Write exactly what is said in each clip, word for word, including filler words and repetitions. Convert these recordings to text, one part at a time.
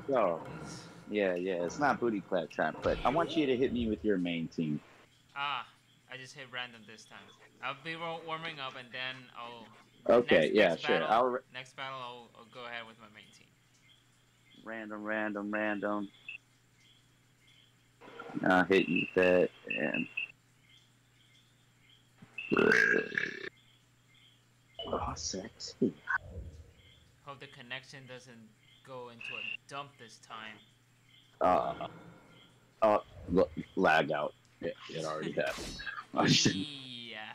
Yo, yeah, yeah. It's not booty clap time, but I want you to hit me with your main team. Ah, I just hit random this time. I'll be ro- warming up and then I'll Okay, next yeah, next sure. battle I'll next battle I'll, I'll go ahead with my main team. random, random, random. I'll hit you with that, and oh, sexy. Hope the connection doesn't go into a dump this time. Uh, uh, look, lag out. Yeah, it already happened. Oh, shit. Yeah.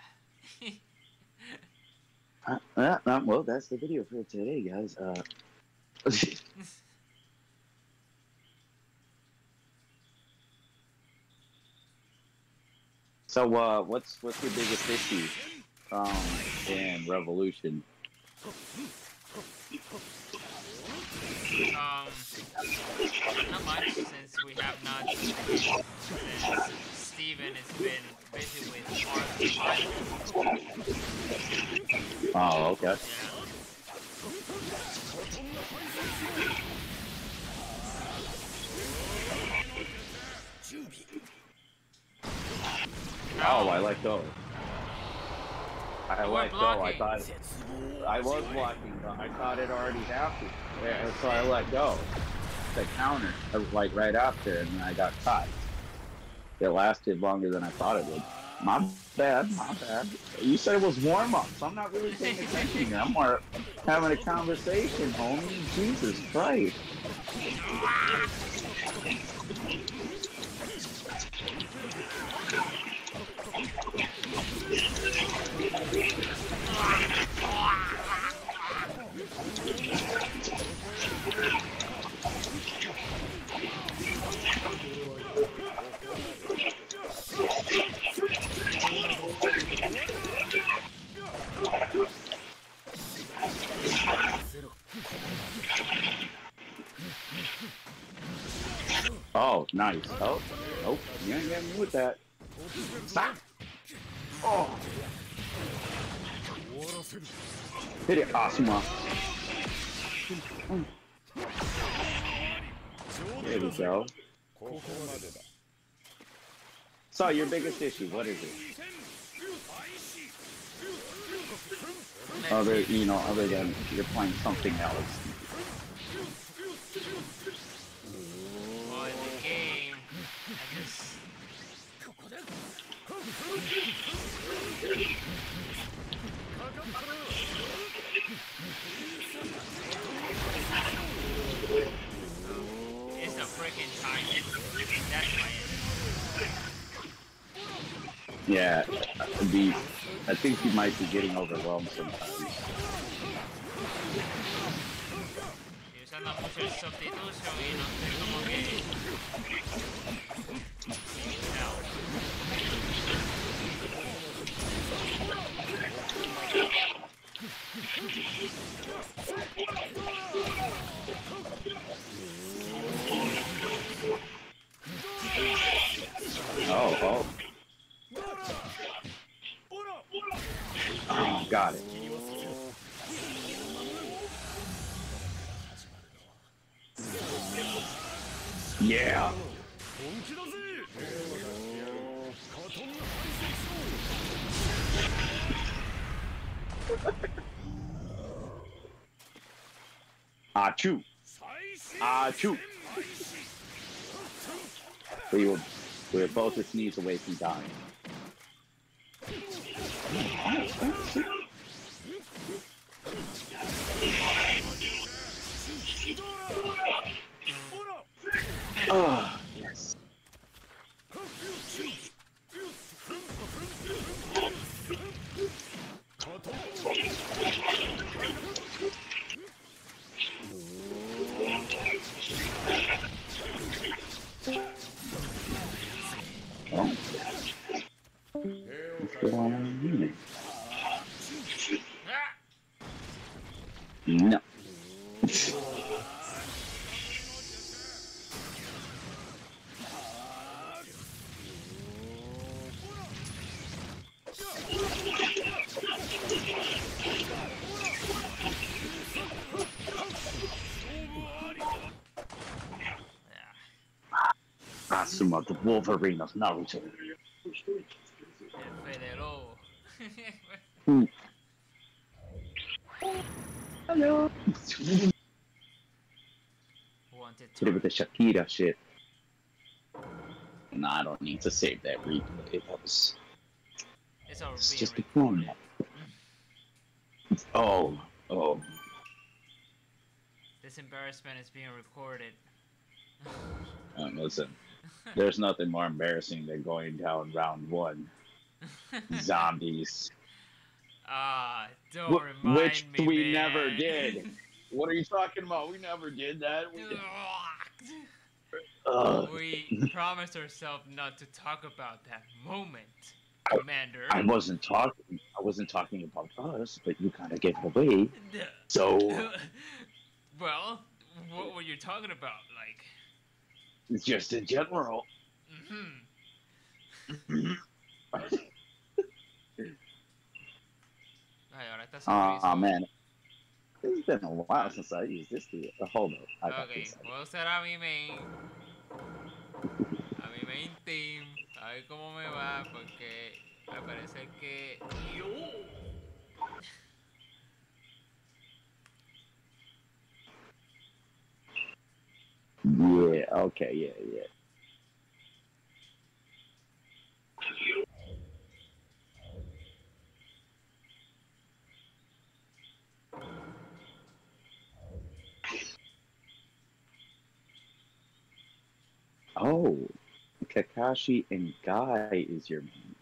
Uh, uh, uh, well, that's the video for today, guys. Uh, so, uh, what's what's your biggest issue um in Revolution? um, Not much since we have not since Steven has been busy with Ark five. Oh, okay. Yeah. Oh, I No, let go. I you were let go. I blocking. thought I was blocking, but I thought it already happened. Yeah, so I let go. The counter, uh, like right after, and then I got caught. It lasted longer than I thought it would. My bad, my bad. You said it was warm up, so I'm not really paying attention here. I'm more having a conversation, homie. Jesus Christ. Oh, nice. Oh, nope. You ain't getting me with that. Stop. Oh, hit it, Asuma. There we go. So, your biggest issue, what is it? Let's Other, see. you know, other than you're playing something else. Well, in the game, I just it's the freaking timing. That's my Yeah, the I think you might be getting overwhelmed sometimes. issue. Usando mucho el substitution y no sé cómo que. No. Oh, oh, oh, got it. Yeah. Achoo. Achoo. We were we were both a sneeze away from dying. Oh, yes. Oh, what's going on here? Ah! No. Asuma, the Wolverine of Naruto. El Fede Lobo. Hmm. Hello. Wanted Hit it with the target. Shakira shit. No, I don't need to save that replay. That was It's all it's being just a recorded. phone. Oh, oh. This embarrassment is being recorded. Um, listen, there's nothing more embarrassing than going down round one. Zombies. Ah, don't Wh- which remind me, we man. never did. What are you talking about? We never did that. We, Ugh. We promised ourselves not to talk about that moment, Commander. I wasn't talking. I wasn't talking about us, but you kind of gave it away. So Well, what were you talking about? Like, just in general. mm-hmm. Ay, ahora está Ah sonriso. man, it's been a while since I used this to uh, hold up. I got Ok, this. voy a usar a mi main. A mi main team. A ver cómo me va, porque al parecer que. ¡Yo! Yeah. Okay. Yeah. Yeah. Oh, Kakashi and Guy is your main.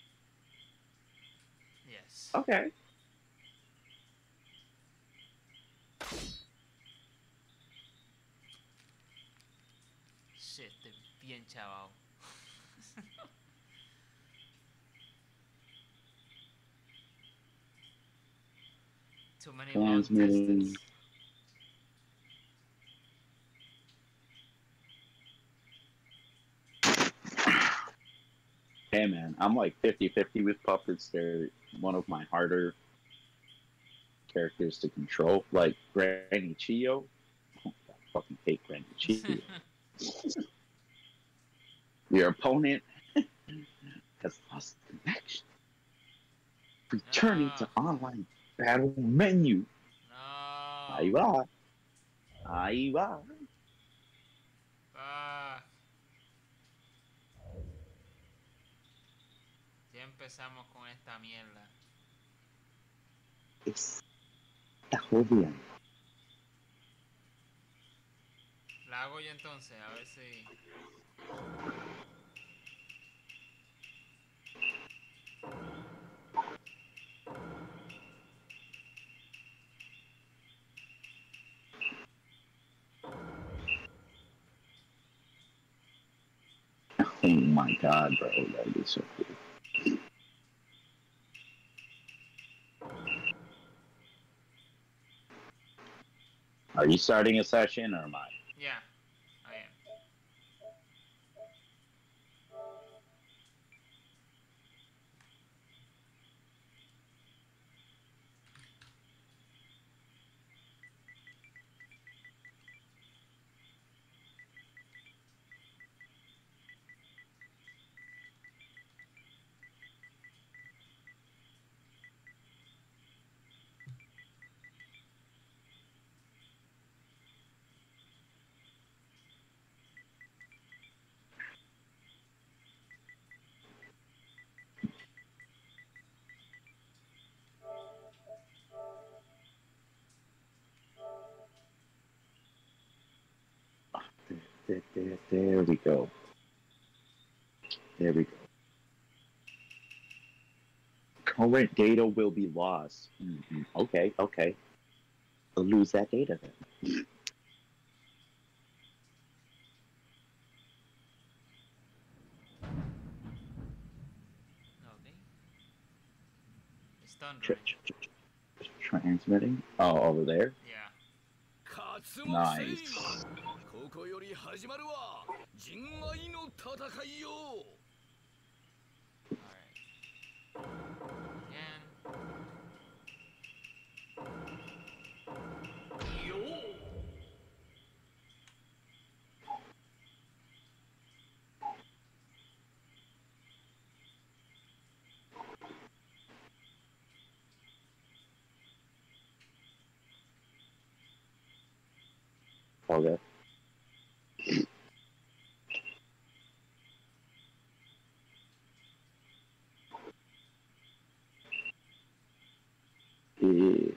Yes. Okay. Shit, estoy bien chavao. Too many long Transmitting. distance. Hey man, I'm like fifty fifty with puppets. They're one of my harder characters to control. Like Granny Chio. Oh, I fucking hate Granny Chio. Your opponent has lost connection. Returning No. to online battle menu. Ahí No. va. Ahí va. Ah. Ya empezamos con esta mierda. Está jodiendo. La hago yo entonces, a ver si. Oh my god, bro. That would be so cool. Are you starting a session or am I? Yeah, I am. There, there, there we go. There we go. Current data will be lost. Mm-hmm. Okay, okay. We'll lose that data then. Okay. It's thundering. Tr- tr- tr- transmitting. Oh, over there. Yeah. Nice. ここより始まるわ人愛の戦いよ Alright. Again. Okay. Eh,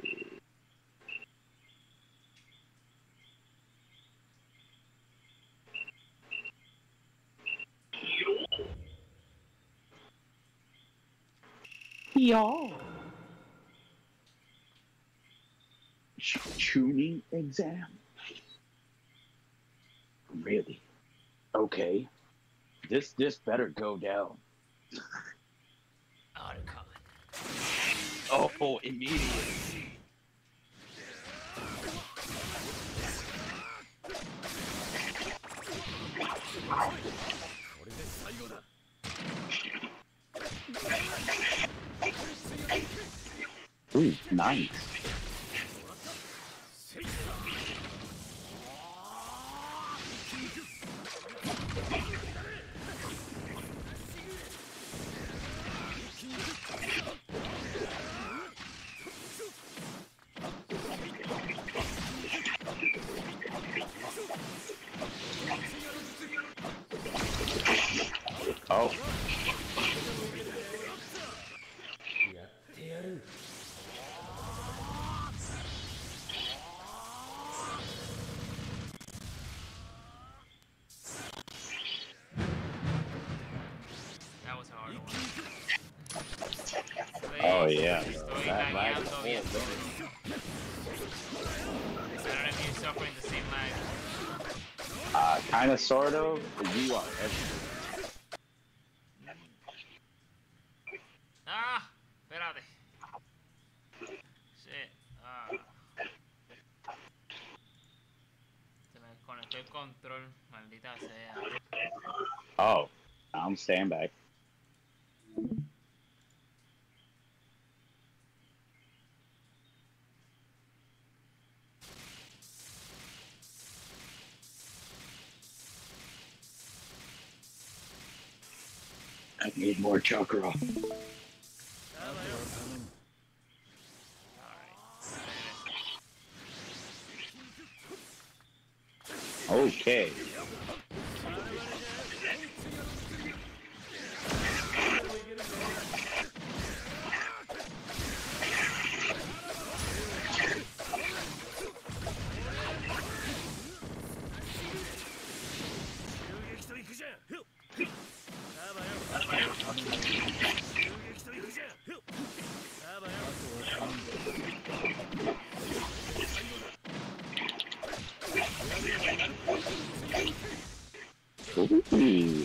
Yeah. Tuning exam. Really? Okay. This this better go down. Otacon. Oh, immediately. これで最後だ。 Ooh, nice. Oh. That was a hard one. Oh yeah. Estoy That lag lagueando is bien full. duro. I don't know if you're suffering the same lag. Uh, kind of, sort of. But you are everywhere. Ah, espérate. Shit. Ah. Se me desconectó el control, maldita sea. Oh, I'm staying back. I need more chakra. Alright. Okay. Ooh.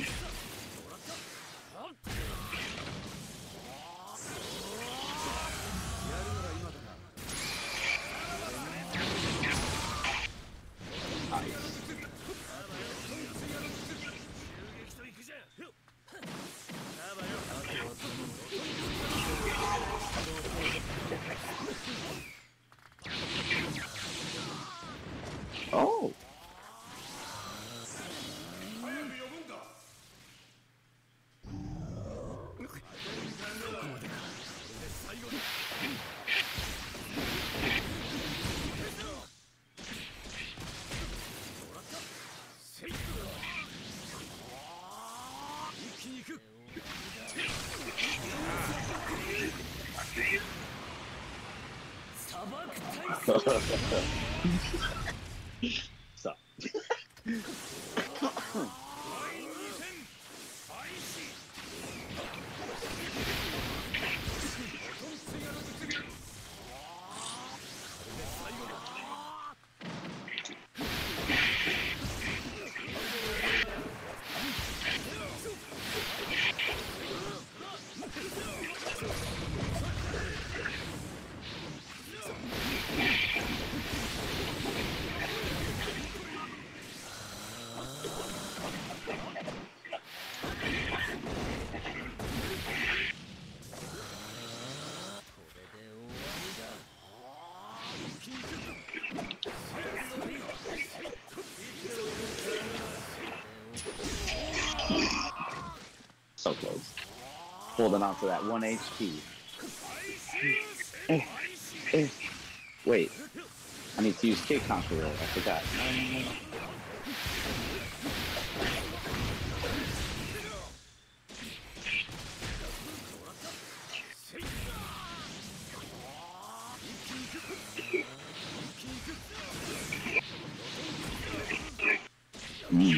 Oh. Stop. So close. Holding on to that one H P. Eh, eh. Wait. I need to use Kid Conqueror. I forgot. Mm.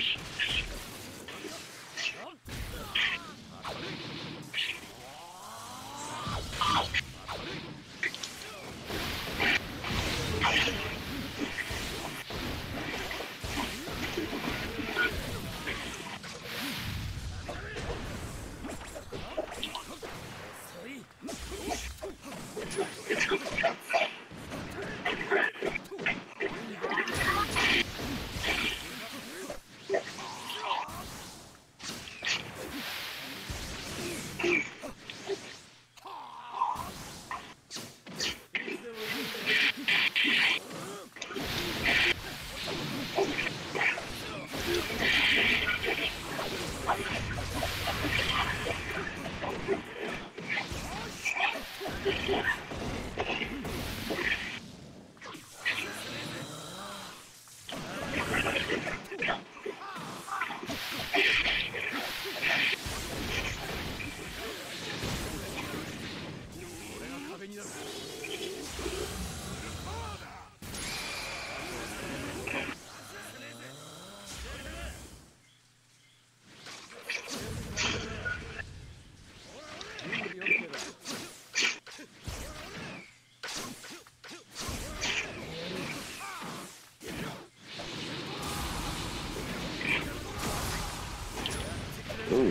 Ooh.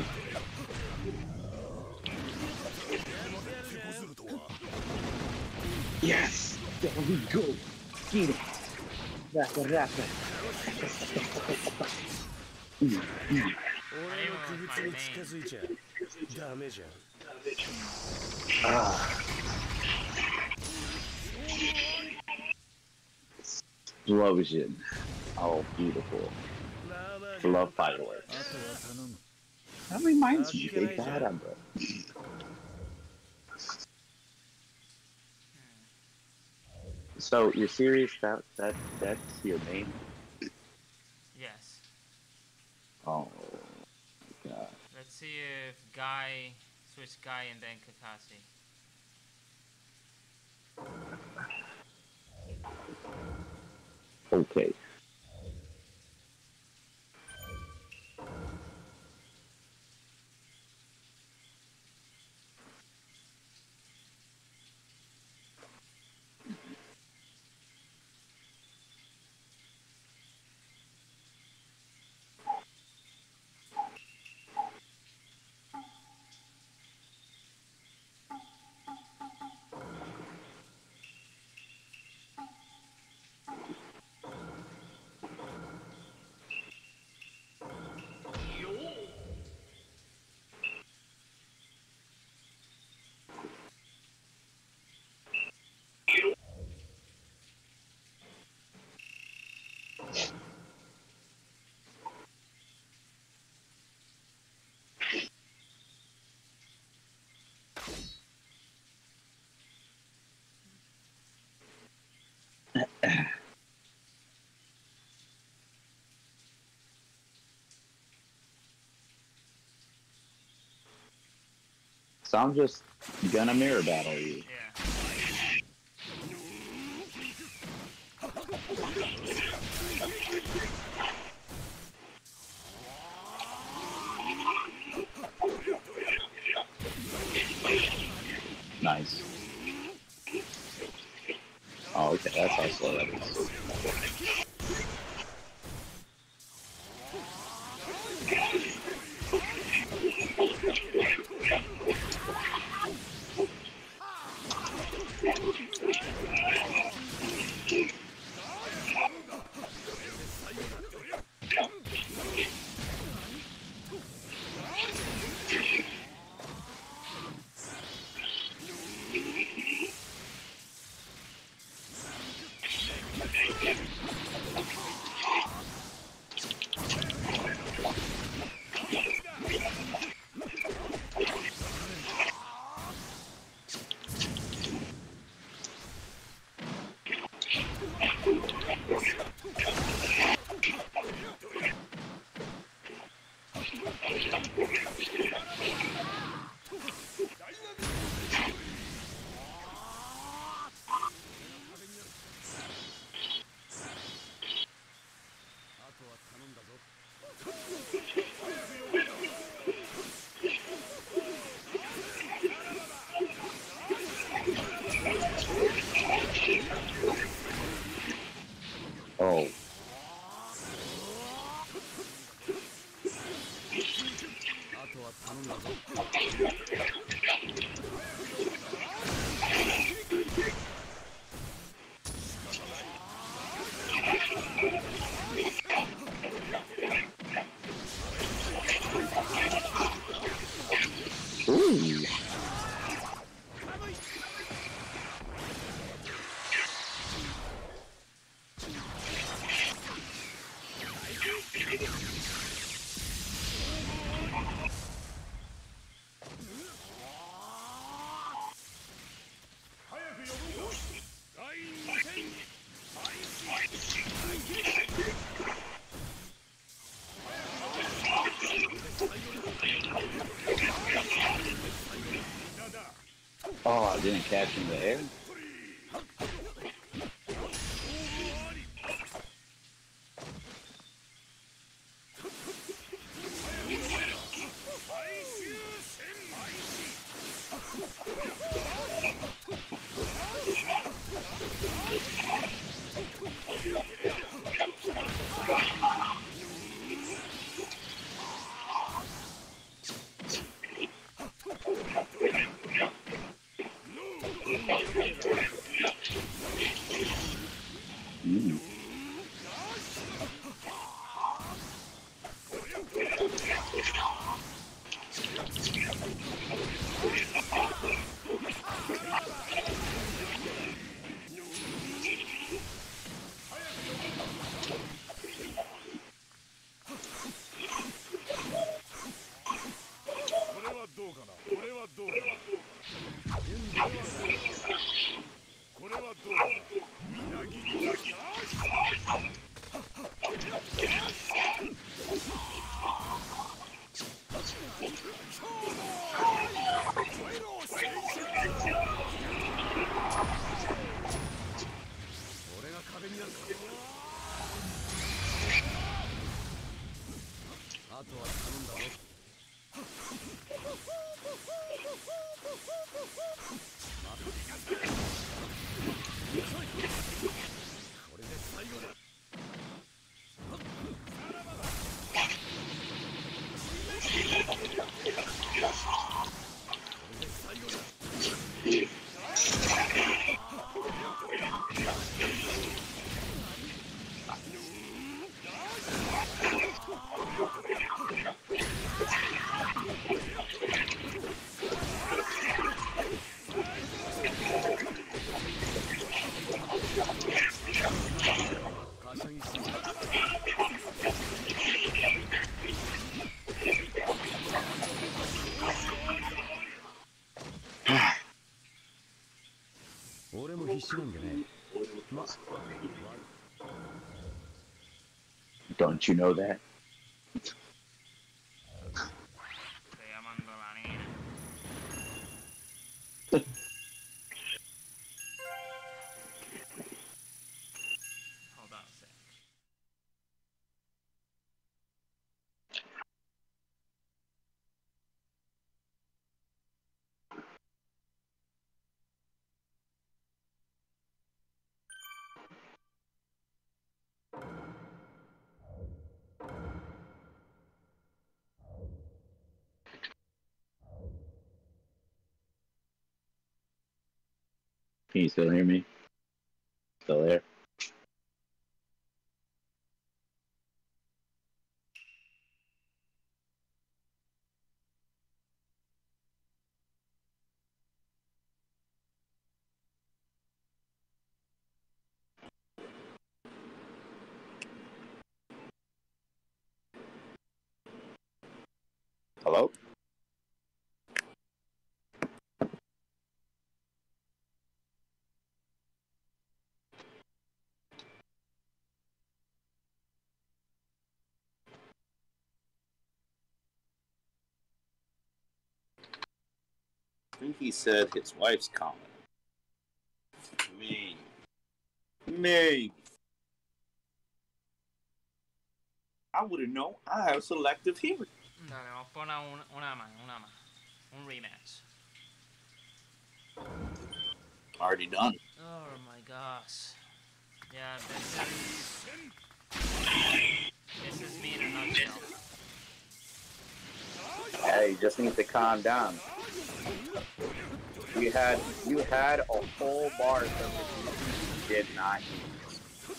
Yes! There we go! Get it! Rapper, rapper. Mm, mm. Ah. Explosion. Oh, beautiful. Love fireworks. That reminds me, they bad on that. So you're serious that that that's your main? Yes. Oh my god. Let's see if Guy switch Guy and then Kakashi. Okay. So I'm just gonna mirror battle you. Yeah. Nice. Oh, okay, that's how slow that is. Oh. Ooh. Oh, I didn't catch in the air? Mm. Don't you know that? Estoy llamando a la nena. Hold on a sec. Can you still hear me? Still there? Hello? I think he said his wife's calling. Me. Me. I wouldn't know. I have selective hearing. Dale, vamos a poner una, una más, una más. Un rematch. Already done. Oh my gosh. Yeah, this is Hey, you just need to calm down. You had you had a whole bar of the you did not use.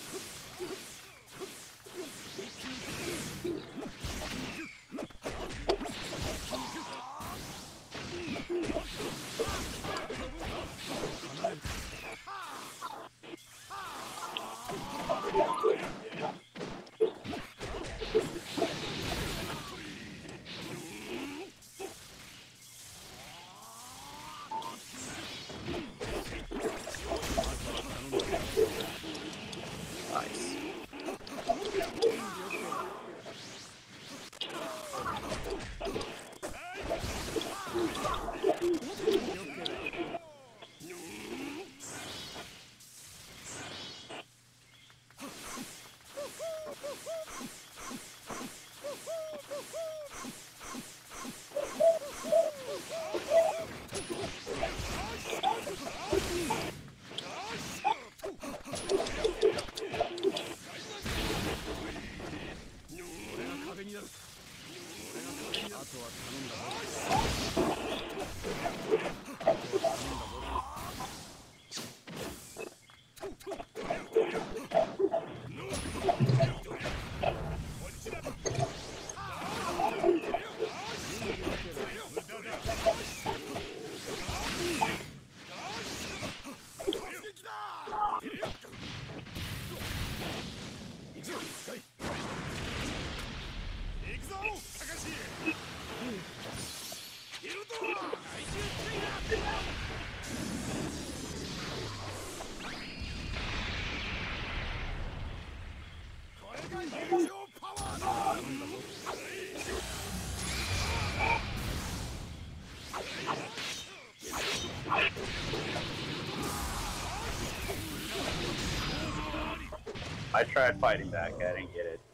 I tried fighting back, I didn't get it.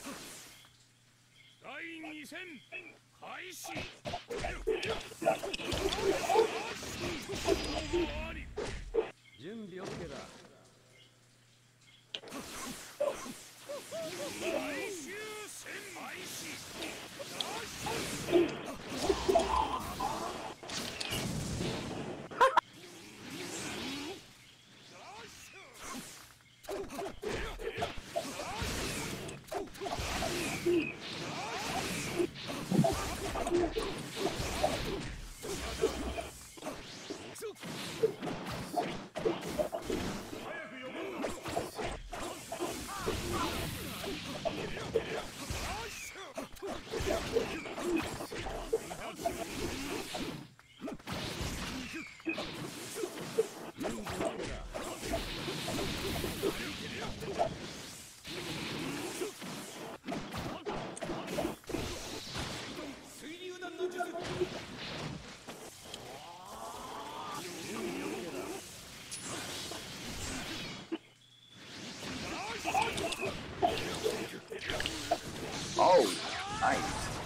Oh, nice.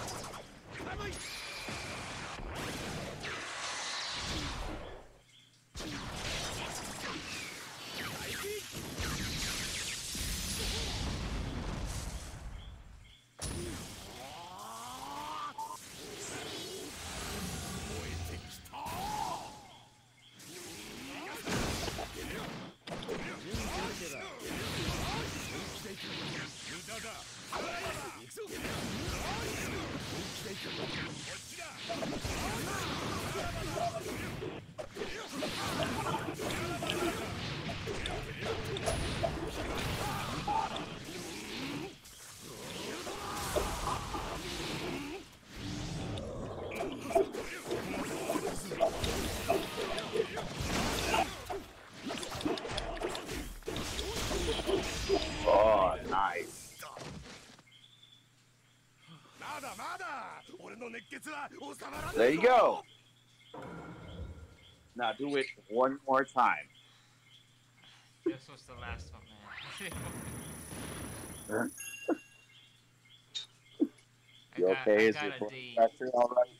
Oh, nice. There you go. Now do it one more time. This was the last one, man. You I got, okay? I Is got your a blood D. pressure all right?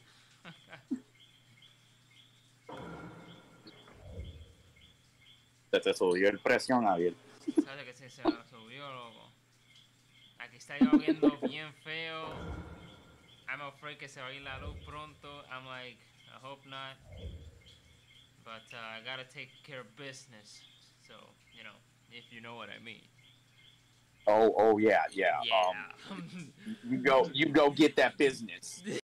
Se te subió el presión, Javier. Sabes que sí se me subió, loco. Aquí está lloviendo bien feo. I'm afraid que se va a ir la luz pronto. I'm like, I hope not. But uh, I gotta take care of business. So, you know, if you know what I mean. Oh, oh yeah, yeah. Yeah. Um, you go, you go get that business.